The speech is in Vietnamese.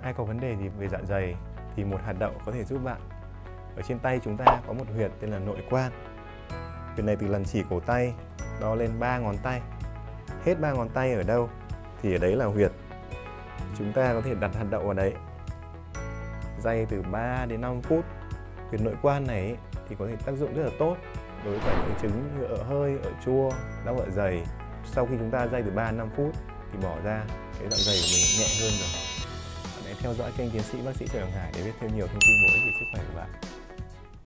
Ai có vấn đề gì về dạ dày thì một hạt đậu có thể giúp bạn. Ở trên tay chúng ta có một huyệt tên là nội quan. Huyệt này từ lần chỉ cổ tay đo lên 3 ngón tay. Hết 3 ngón tay ở đâu thì ở đấy là huyệt. Chúng ta có thể đặt hạt đậu vào đấy. Day từ 3 đến 5 phút. Huyệt nội quan này thì có thể tác dụng rất là tốt đối với những chứng như ợ hơi, ợ chua, đau dạ dày. Sau khi chúng ta day từ 3 đến 5 phút thì bỏ ra, cái dạ dày của mình nhẹ hơn rồi. Bạn hãy theo dõi kênh Tiến sĩ bác sĩ Trần Hoàng Hải để biết thêm nhiều thông tin bổ ích về sức khỏe của bạn.